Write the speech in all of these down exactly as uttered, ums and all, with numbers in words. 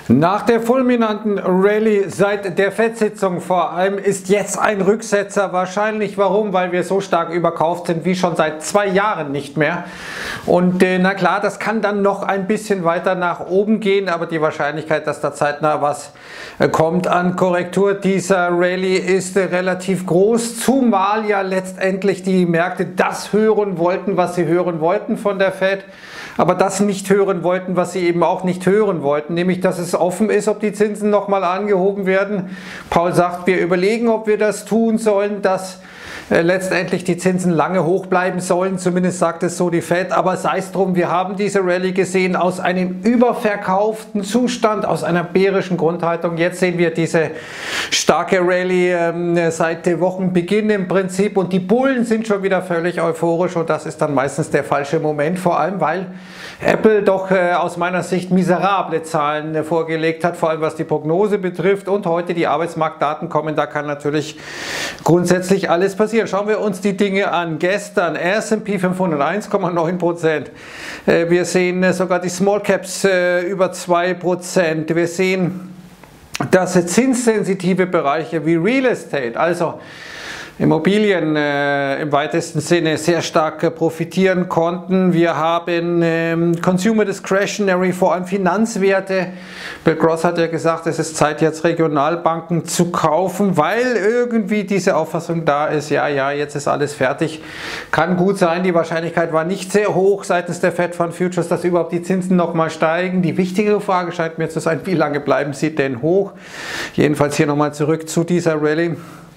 Nach der fulminanten Rallye seit der Fed-Sitzung vor allem ist jetzt ein Rücksetzer wahrscheinlich. Warum? Weil wir so stark überkauft sind wie schon seit zwei Jahren nicht mehr. Und äh, na klar, das kann dann noch ein bisschen weiter nach oben gehen, aber die Wahrscheinlichkeit, dass da zeitnah was äh, kommt an Korrektur dieser Rallye ist äh, relativ groß, zumal ja letztendlich die Märkte das hören wollten, was sie hören wollten von der Fed, aber das nicht hören wollten, was sie eben auch nicht hören wollten, nämlich dass es offen ist, ob die Zinsen nochmal angehoben werden. Paul sagt, wir überlegen, ob wir das tun sollen, dass äh, letztendlich die Zinsen lange hoch bleiben sollen, zumindest sagt es so die Fed, aber sei es drum, wir haben diese Rallye gesehen aus einem überverkauften Zustand, aus einer bärischen Grundhaltung. Jetzt sehen wir diese starke Rallye äh, seit Wochenbeginn im Prinzip und die Bullen sind schon wieder völlig euphorisch und das ist dann meistens der falsche Moment, vor allem weil Apple doch äh, aus meiner Sicht miserable Zahlen äh, vorgelegt hat, vor allem was die Prognose betrifft, und heute die Arbeitsmarktdaten kommen, da kann natürlich grundsätzlich alles passieren. Schauen wir uns die Dinge an. Gestern S und P fünfhundert eins Komma neun Prozent, äh, wir sehen äh, sogar die Small Caps äh, über zwei Prozent, wir sehen, dass äh, zinssensitive Bereiche wie Real Estate, also Immobilien äh, im weitesten Sinne sehr stark äh, profitieren konnten. Wir haben ähm, Consumer Discretionary, vor allem Finanzwerte. Bill Gross hat ja gesagt, es ist Zeit, jetzt Regionalbanken zu kaufen, weil irgendwie diese Auffassung da ist, ja, ja, jetzt ist alles fertig. Kann gut sein, die Wahrscheinlichkeit war nicht sehr hoch seitens der Fed Fund Futures, dass überhaupt die Zinsen nochmal steigen. Die wichtigere Frage scheint mir zu sein, wie lange bleiben sie denn hoch? Jedenfalls hier nochmal zurück zu dieser Rallye.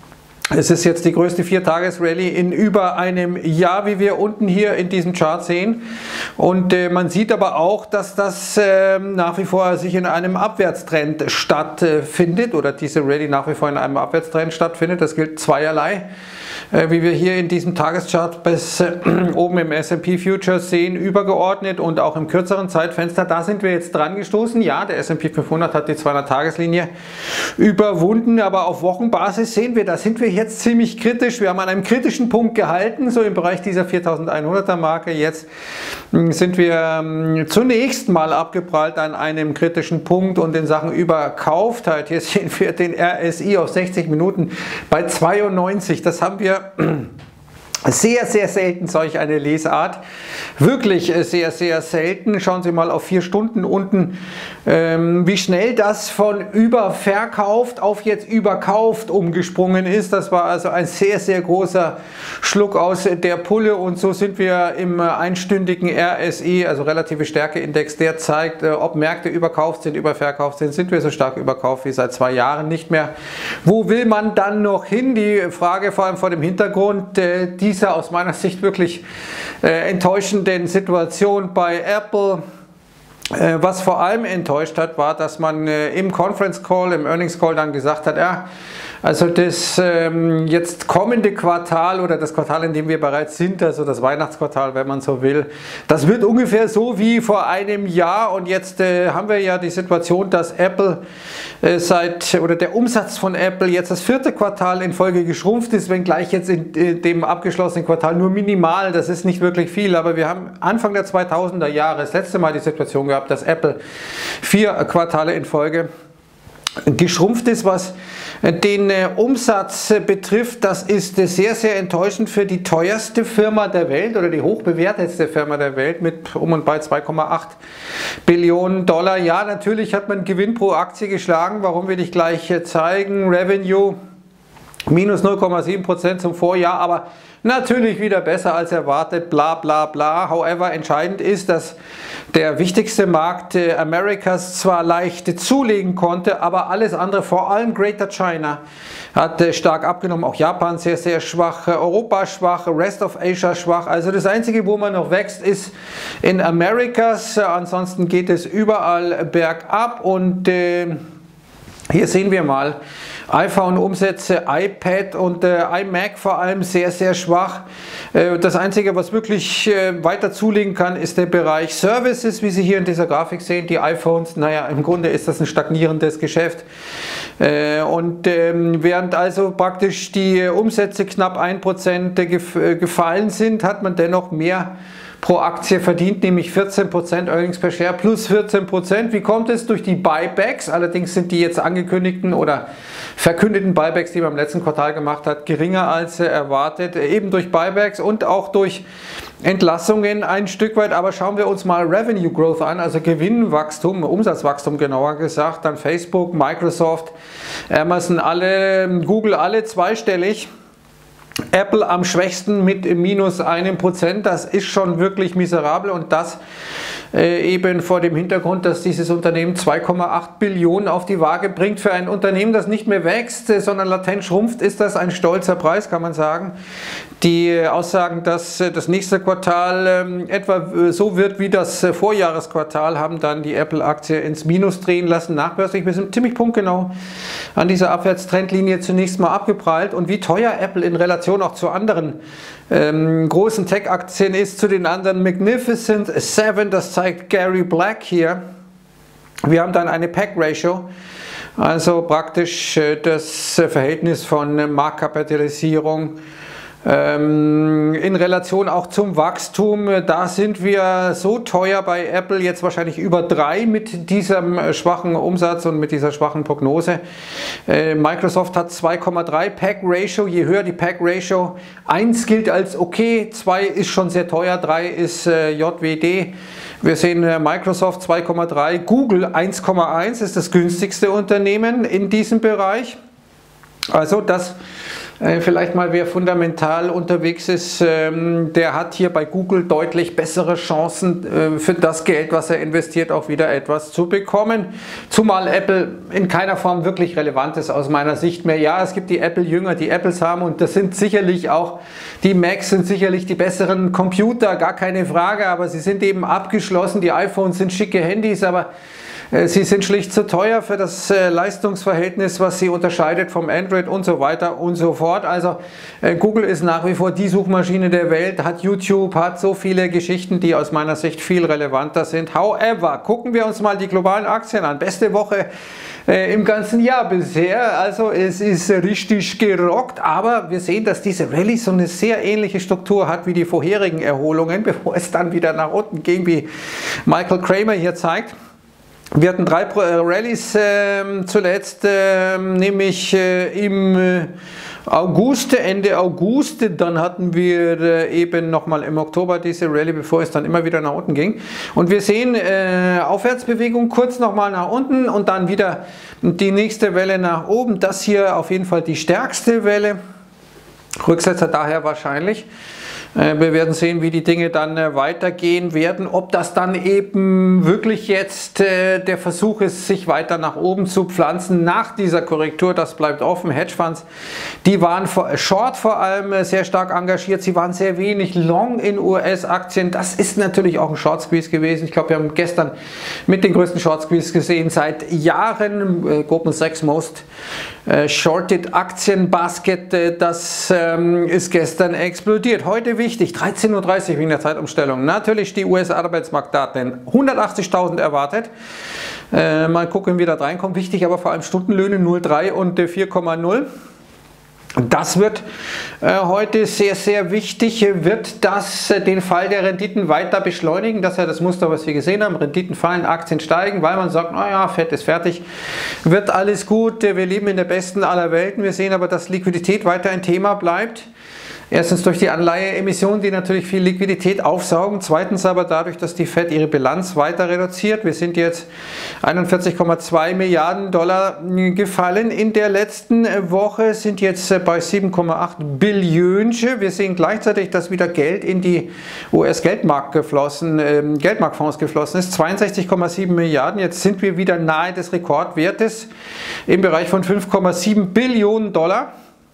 Es ist jetzt die größte Viertages-Rallye in über einem Jahr, wie wir unten hier in diesem Chart sehen. Und äh, man sieht aber auch, dass das äh, nach wie vor sich in einem Abwärtstrend stattfindet, oder diese Rallye nach wie vor in einem Abwärtstrend stattfindet. Das gilt zweierlei. Äh, wie wir hier in diesem Tageschart bis äh, oben im S und P Futures sehen, übergeordnet und auch im kürzeren Zeitfenster, da sind wir jetzt dran gestoßen. Ja, der S und P fünfhundert hat die zweihundert-Tages-Linie überwunden, aber auf Wochenbasis sehen wir, da sind wir jetzt ziemlich kritisch. Wir haben an einem kritischen Punkt gehalten, so im Bereich dieser viertausendeinhunderter Marke. Jetzt mh, sind wir mh, zunächst mal abgeprallt an einem kritischen Punkt und in Sachen Überkauftheit. Hier sehen wir den R S I auf sechzig Minuten bei zweiundneunzig. Das haben wir sehr, sehr selten, solch eine Lesart. Wirklich sehr, sehr selten. Schauen Sie mal auf vier Stunden unten, ähm, wie schnell das von überverkauft auf jetzt überkauft umgesprungen ist. Das war also ein sehr, sehr großer Schluck aus der Pulle, und so sind wir im einstündigen R S I, also relative Stärkeindex, der zeigt, äh, ob Märkte überkauft sind, überverkauft sind. Sind wir so stark überkauft wie seit zwei Jahren nicht mehr? Wo will man dann noch hin? Die Frage vor allem vor dem Hintergrund, äh, die dieser aus meiner Sicht wirklich äh, enttäuschenden Situation bei Apple. Äh, was vor allem enttäuscht hat, war, dass man äh, im Conference Call, im Earnings Call dann gesagt hat, ja, also das ähm, jetzt kommende Quartal oder das Quartal, in dem wir bereits sind, also das Weihnachtsquartal, wenn man so will, das wird ungefähr so wie vor einem Jahr, und jetzt äh, haben wir ja die Situation, dass Apple äh, seit, oder der Umsatz von Apple jetzt das vierte Quartal in Folge geschrumpft ist, wenngleich jetzt in äh, dem abgeschlossenen Quartal nur minimal, das ist nicht wirklich viel, aber wir haben Anfang der zweitausender Jahre das letzte Mal die Situation gehabt, dass Apple vier Quartale in Folge geschrumpft ist, was den Umsatz betrifft. Das ist sehr, sehr enttäuschend für die teuerste Firma der Welt oder die hochbewertetste Firma der Welt mit um und bei zwei Komma acht Billionen Dollar. Ja, natürlich hat man Gewinn pro Aktie geschlagen, warum will ich gleich zeigen. Revenue minus null Komma sieben Prozent zum Vorjahr, aber natürlich wieder besser als erwartet, bla bla bla. However, entscheidend ist, dass der wichtigste Markt äh, Amerikas zwar leicht zulegen konnte, aber alles andere, vor allem Greater China, hat äh, stark abgenommen. Auch Japan sehr, sehr schwach, äh, Europa schwach, Rest of Asia schwach. Also das Einzige, wo man noch wächst, ist in Amerikas. Äh, ansonsten geht es überall bergab, und äh, hier sehen wir mal iPhone-Umsätze, iPad und äh, iMac vor allem sehr, sehr schwach. Äh, das Einzige, was wirklich äh, weiter zulegen kann, ist der Bereich Services, wie Sie hier in dieser Grafik sehen. Die iPhones, naja, im Grunde ist das ein stagnierendes Geschäft. Äh, und ähm, während also praktisch die Umsätze knapp ein Prozent gef gefallen sind, hat man dennoch mehr pro Aktie verdient, nämlich vierzehn Prozent Earnings per Share plus vierzehn Prozent. Wie kommt es? Durch die Buybacks. Allerdings sind die jetzt angekündigten oder verkündeten Buybacks, die man im letzten Quartal gemacht hat, geringer als erwartet. Eben durch Buybacks und auch durch Entlassungen ein Stück weit. Aber schauen wir uns mal Revenue Growth an, also Gewinnwachstum, Umsatzwachstum genauer gesagt. Dann Facebook, Microsoft, Amazon, alle, Google, alle zweistellig. Apple am schwächsten mit minus einem Prozent, das ist schon wirklich miserabel und das äh, eben vor dem Hintergrund, dass dieses Unternehmen zwei Komma acht Billionen auf die Waage bringt. Für ein Unternehmen, das nicht mehr wächst, äh, sondern latent schrumpft, ist das ein stolzer Preis, kann man sagen. Die Aussagen, dass äh, das nächste Quartal äh, etwa äh, so wird wie das äh, Vorjahresquartal, haben dann die Apple-Aktie ins Minus drehen lassen, nachbörslich. Wir sind ziemlich punktgenau an dieser Abwärtstrendlinie zunächst mal abgeprallt und wie teuer Apple in Relation auch zu anderen ähm, großen Tech-Aktien ist, zu den anderen Magnificent Seven, das zeigt Gary Black hier. Wir haben dann eine P E G-Ratio, also praktisch äh, das Verhältnis von äh, Marktkapitalisierung ähm, in Relation auch zum Wachstum. Da sind wir so teuer bei Apple, jetzt wahrscheinlich über drei mit diesem schwachen Umsatz und mit dieser schwachen Prognose. Äh, Microsoft hat zwei Komma drei P E G-Ratio, je höher die P E G-Ratio, eins gilt als okay, zwei ist schon sehr teuer, drei ist äh, J W D. Wir sehen äh, Microsoft zwei Komma drei, Google eins Komma eins ist das günstigste Unternehmen in diesem Bereich. Also das äh, vielleicht mal, wer fundamental unterwegs ist, ähm, der hat hier bei Google deutlich bessere Chancen äh, für das Geld, was er investiert, auch wieder etwas zu bekommen. Zumal Apple in keiner Form wirklich relevant ist aus meiner Sicht mehr. Ja, es gibt die Apple-Jünger, die Apples haben und das sind sicherlich auch, die Macs sind sicherlich die besseren Computer, gar keine Frage, aber sie sind eben abgeschlossen, die iPhones sind schicke Handys, aber sie sind schlicht zu teuer für das äh, Leistungsverhältnis, was sie unterscheidet vom Android und so weiter und so fort. Also äh, Google ist nach wie vor die Suchmaschine der Welt, hat YouTube, hat so viele Geschichten, die aus meiner Sicht viel relevanter sind. However, gucken wir uns mal die globalen Aktien an. Beste Woche äh, im ganzen Jahr bisher. Also es ist richtig gerockt, aber wir sehen, dass diese Rallye so eine sehr ähnliche Struktur hat wie die vorherigen Erholungen, bevor es dann wieder nach unten ging, wie Michael Kramer hier zeigt. Wir hatten drei Rallyes äh, zuletzt, äh, nämlich äh, im äh, August, Ende August, dann hatten wir äh, eben nochmal im Oktober diese Rallye, bevor es dann immer wieder nach unten ging. Und wir sehen äh, Aufwärtsbewegung, kurz nochmal nach unten und dann wieder die nächste Welle nach oben. Das hier auf jeden Fall die stärkste Welle, Rücksetzer daher wahrscheinlich. Wir werden sehen, wie die Dinge dann weitergehen werden, ob das dann eben wirklich jetzt der Versuch ist, sich weiter nach oben zu pflanzen nach dieser Korrektur, das bleibt offen. Hedgefonds, die waren short vor allem sehr stark engagiert, sie waren sehr wenig long in U S-Aktien, das ist natürlich auch ein Short Squeeze gewesen. Ich glaube, wir haben gestern mit den größten Short Squeeze gesehen seit Jahren, Goldman Sachs Most Shorted Aktien Basket, das ist gestern explodiert. Heute wichtig, dreizehn Uhr dreißig wegen der Zeitumstellung. Natürlich die U S-Arbeitsmarktdaten, hundertachtzigtausend erwartet. Äh, mal gucken, wie da reinkommt. Wichtig aber vor allem Stundenlöhne null Komma drei und vier Komma null. Das wird äh, heute sehr, sehr wichtig. Wird das äh, den Fall der Renditen weiter beschleunigen? Das ist ja das Muster, was wir gesehen haben. Renditen fallen, Aktien steigen, weil man sagt, naja, Fett ist fertig, wird alles gut, wir leben in der besten aller Welten. Wir sehen aber, dass Liquidität weiter ein Thema bleibt. Erstens durch die Anleiheemissionen, die natürlich viel Liquidität aufsaugen. Zweitens aber dadurch, dass die Fed ihre Bilanz weiter reduziert. Wir sind jetzt einundvierzig Komma zwei Milliarden Dollar gefallen. In der letzten Woche sind jetzt bei sieben Komma acht Billionen. Wir sehen gleichzeitig, dass wieder Geld in die U S-Geldmarkt geflossen, äh, Geldmarktfonds geflossen ist. zweiundsechzig Komma sieben Milliarden. Jetzt sind wir wieder nahe des Rekordwertes im Bereich von fünf Komma sieben Billionen Dollar.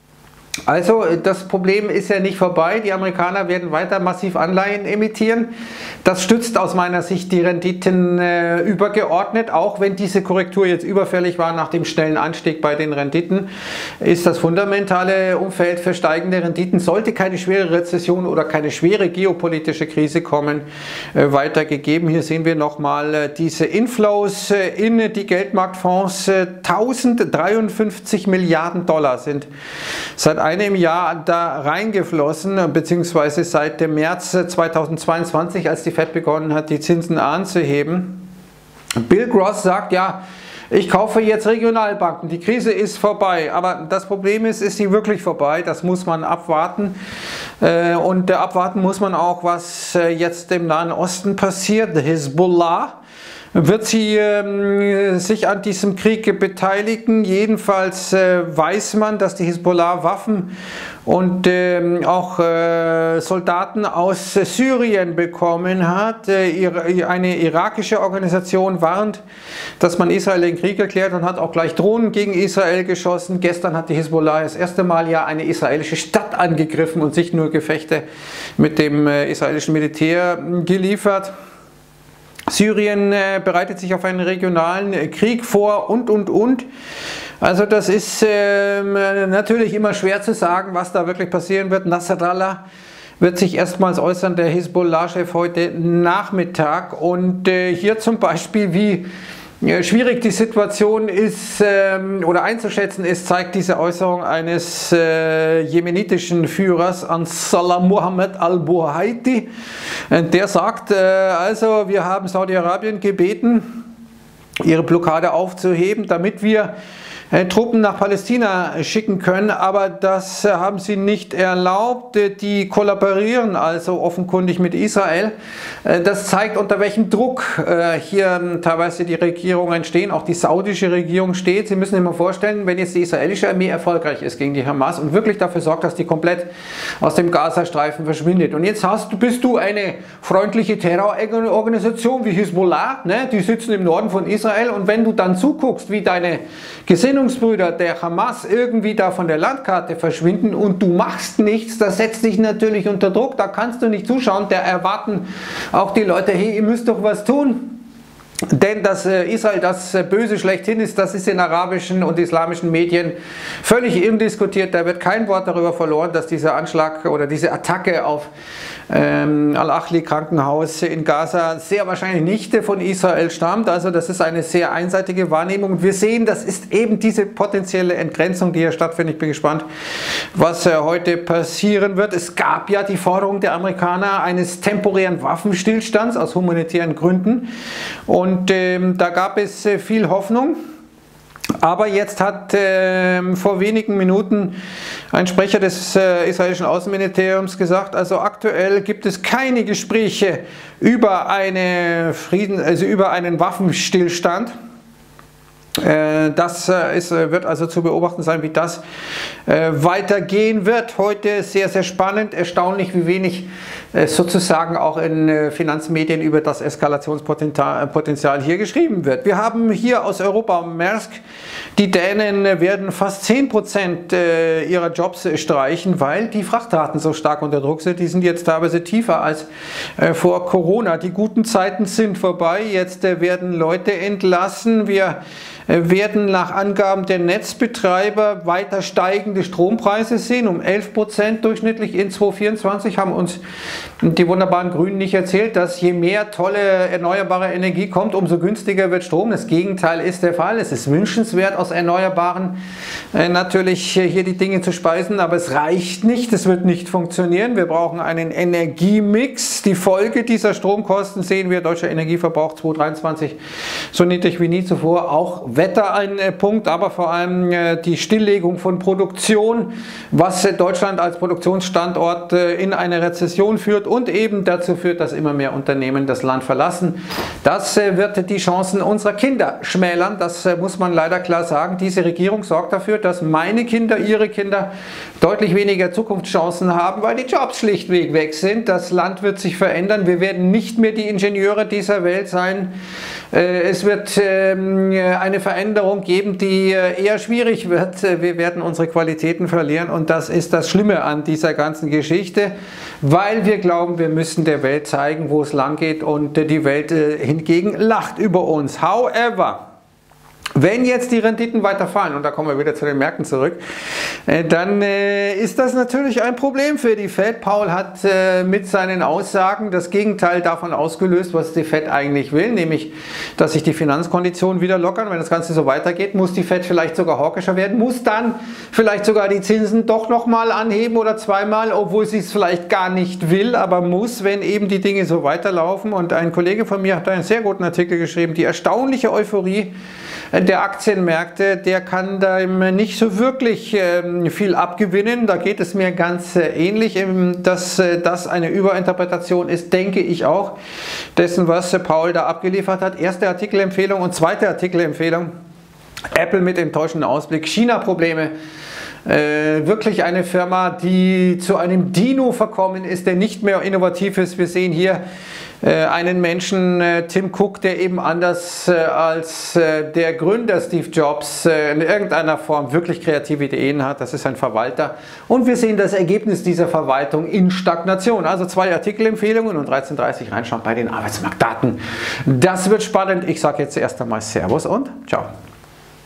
Also das Problem ist ja nicht vorbei, die Amerikaner werden weiter massiv Anleihen emittieren. Das stützt aus meiner Sicht die Renditen äh, übergeordnet, auch wenn diese Korrektur jetzt überfällig war nach dem schnellen Anstieg bei den Renditen, ist das fundamentale Umfeld für steigende Renditen, sollte keine schwere Rezession oder keine schwere geopolitische Krise kommen, äh, weitergegeben. Hier sehen wir nochmal äh, diese Inflows äh, in die Geldmarktfonds, äh, tausenddreiundfünfzig Milliarden Dollar sind seit einem Jahr da reingeflossen, beziehungsweise seit dem März zweitausendzweiundzwanzig, als die Fed begonnen hat, die Zinsen anzuheben. Bill Gross sagt, ja, ich kaufe jetzt Regionalbanken, die Krise ist vorbei, aber das Problem ist, ist sie wirklich vorbei? Das muss man abwarten und abwarten muss man auch, was jetzt im Nahen Osten passiert. Hisbollah, wird sie äh, sich an diesem Krieg beteiligen? Jedenfalls äh, weiß man, dass die Hisbollah Waffen und äh, auch äh, Soldaten aus äh, Syrien bekommen hat. Äh, eine irakische Organisation warnt, dass man Israel den Krieg erklärt und hat auch gleich Drohnen gegen Israel geschossen. Gestern hat die Hisbollah das erste Mal ja eine israelische Stadt angegriffen und sich nur Gefechte mit dem äh, israelischen Militär geliefert. Syrien äh, bereitet sich auf einen regionalen äh, Krieg vor und, und, und. Also das ist äh, natürlich immer schwer zu sagen, was da wirklich passieren wird. Nasrallah wird sich erstmals äußern, der Hisbollah-Chef heute Nachmittag. Und äh, hier zum Beispiel, wie äh, schwierig die Situation ist äh, oder einzuschätzen ist, zeigt diese Äußerung eines äh, jemenitischen Führers, Ansar Mohammed al-Buhaiti. Der sagt, äh, also wir haben Saudi-Arabien gebeten, ihre Blockade aufzuheben, damit wir äh, Truppen nach Palästina schicken können, aber das äh, haben sie nicht erlaubt. Die kollaborieren also offenkundig mit Israel. Äh, das zeigt, unter welchem Druck äh, hier teilweise die Regierungen stehen, auch die saudische Regierung steht. Sie müssen sich mal vorstellen, wenn jetzt die israelische Armee erfolgreich ist gegen die Hamas und wirklich dafür sorgt, dass die komplett aus dem Gazastreifen verschwindet. Und jetzt hast, bist du eine freundliche Terrororganisation wie Hisbollah, ne? Die sitzen im Norden von Israel, und wenn du dann zuguckst, wie deine Gesinnungsbrüder der Hamas irgendwie da von der Landkarte verschwinden und du machst nichts, das setzt dich natürlich unter Druck, da kannst du nicht zuschauen, da erwarten auch die Leute, hey, ihr müsst doch was tun. Denn dass Israel das Böse schlechthin ist, das ist in arabischen und islamischen Medien völlig indiskutiert. Da wird kein Wort darüber verloren, dass dieser Anschlag oder diese Attacke auf ähm, Al-Achli-Krankenhaus in Gaza sehr wahrscheinlich nicht von Israel stammt. Also das ist eine sehr einseitige Wahrnehmung. Und wir sehen, das ist eben diese potenzielle Entgrenzung, die hier stattfindet. Ich bin gespannt, was äh, heute passieren wird. Es gab ja die Forderung der Amerikaner eines temporären Waffenstillstands aus humanitären Gründen. Und Und ähm, da gab es äh, viel Hoffnung, aber jetzt hat äh, vor wenigen Minuten ein Sprecher des äh, israelischen Außenministeriums gesagt, also aktuell gibt es keine Gespräche über, eine Frieden, also über einen Waffenstillstand. Das ist, wird also zu beobachten sein, wie das weitergehen wird. Heute sehr, sehr spannend, erstaunlich, wie wenig sozusagen auch in Finanzmedien über das Eskalationspotenzial hier geschrieben wird. Wir haben hier aus Europa Maersk, die Dänen werden fast zehn Prozent ihrer Jobs streichen, weil die Frachtraten so stark unter Druck sind. Die sind jetzt teilweise tiefer als vor Corona. Die guten Zeiten sind vorbei, jetzt werden Leute entlassen. Wir werden nach Angaben der Netzbetreiber weiter steigende Strompreise sehen, um elf Prozent durchschnittlich in zweitausendvierundzwanzig, haben uns die wunderbaren Grünen nicht erzählt, dass je mehr tolle erneuerbare Energie kommt, umso günstiger wird Strom. Das Gegenteil ist der Fall. Es ist wünschenswert, aus Erneuerbaren äh, natürlich hier die Dinge zu speisen, aber es reicht nicht, es wird nicht funktionieren. Wir brauchen einen Energiemix. Die Folge dieser Stromkosten sehen wir, deutscher Energieverbrauch zweitausenddreiundzwanzig so niedrig wie nie zuvor, auch Wetter ein Punkt, aber vor allem die Stilllegung von Produktion, was Deutschland als Produktionsstandort in eine Rezession führt und eben dazu führt, dass immer mehr Unternehmen das Land verlassen. Das wird die Chancen unserer Kinder schmälern, das muss man leider klar sagen. Diese Regierung sorgt dafür, dass meine Kinder, ihre Kinder deutlich weniger Zukunftschancen haben, weil die Jobs schlichtweg weg sind. Das Land wird sich verändern, wir werden nicht mehr die Ingenieure dieser Welt sein. Es wird eine Veränderung geben, die eher schwierig wird. Wir werden unsere Qualitäten verlieren und das ist das Schlimme an dieser ganzen Geschichte, weil wir glauben, wir müssen der Welt zeigen, wo es lang geht und die Welt hingegen lacht über uns. However, Wenn jetzt die Renditen weiter fallen, und da kommen wir wieder zu den Märkten zurück, dann ist das natürlich ein Problem für die Fed. Powell hat mit seinen Aussagen das Gegenteil davon ausgelöst, was die Fed eigentlich will, nämlich, dass sich die Finanzkonditionen wieder lockern. Wenn das Ganze so weitergeht, muss die Fed vielleicht sogar hawkischer werden, muss dann vielleicht sogar die Zinsen doch nochmal anheben oder zweimal, obwohl sie es vielleicht gar nicht will, aber muss, wenn eben die Dinge so weiterlaufen. Und ein Kollege von mir hat da einen sehr guten Artikel geschrieben, die erstaunliche Euphorie der Aktienmärkte, der kann da nicht so wirklich ähm, viel abgewinnen. Da geht es mir ganz äh, ähnlich. Ähm, dass äh, das eine Überinterpretation ist, denke ich auch, dessen, was äh, Powell da abgeliefert hat. Erste Artikelempfehlung und zweite Artikelempfehlung. Apple mit enttäuschendem Ausblick, China-Probleme. Äh, wirklich eine Firma, die zu einem Dino verkommen ist, der nicht mehr innovativ ist. Wir sehen hier äh, einen Menschen, äh, Tim Cook, der eben anders äh, als äh, der Gründer Steve Jobs äh, in irgendeiner Form wirklich kreative Ideen hat. Das ist ein Verwalter. Und wir sehen das Ergebnis dieser Verwaltung in Stagnation. Also zwei Artikelempfehlungen und dreizehn Uhr dreißig reinschauen bei den Arbeitsmarktdaten. Das wird spannend. Ich sage jetzt erst einmal Servus und ciao.